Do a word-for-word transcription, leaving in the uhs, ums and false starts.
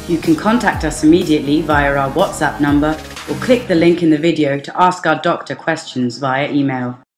You can contact us immediately via our WhatsApp number or click the link in the video to ask our doctor questions via email.